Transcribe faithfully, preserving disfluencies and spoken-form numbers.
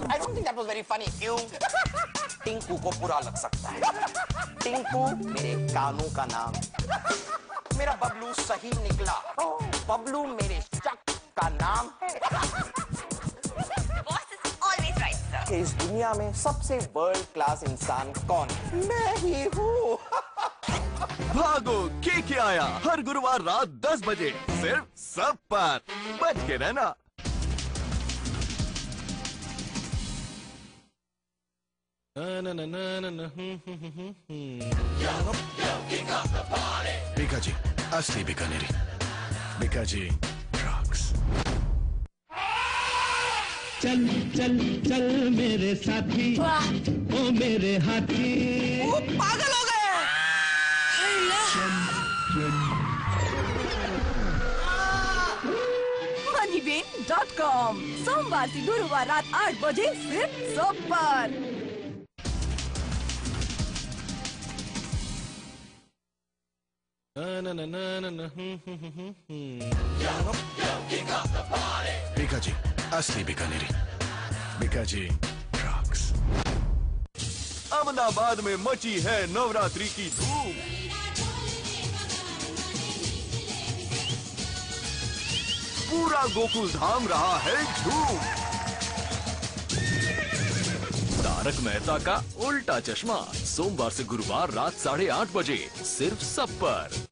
I don't think that was very funny. क्यों? टिंकू को बुरा लग सकता है। टिंकू मेरे कानों का नाम। मेरा बबलू सही निकला। बबलू मेरे शक का नाम है। Boss is always right, sir. इस दुनिया में सबसे वर्ल्ड क्लास इंसान कौन? मैं ही हूँ। भागो के के आया हर गुरुवार रात दस बजे सिर्फ सब पर। बच के रहना। बीका जी असली बीकानेरी। Bikaji drugs. चल चल चल मेरे साथी ओ मेरे हाथी। वो पागल हो गए। मनीबेन डॉट कॉम सोमवार से गुरुवार रात आठ बजे सिर्फ सब पर। बीका जी असली बीकानेरी। Bikaji drugs. अहमदाबाद में मची है नवरात्रि की धूम। पूरा गोकुल धाम रहा है झूम। तारक मेहता का उल्टा चश्मा सोमवार से गुरुवार रात साढ़े आठ बजे सिर्फ सब पर।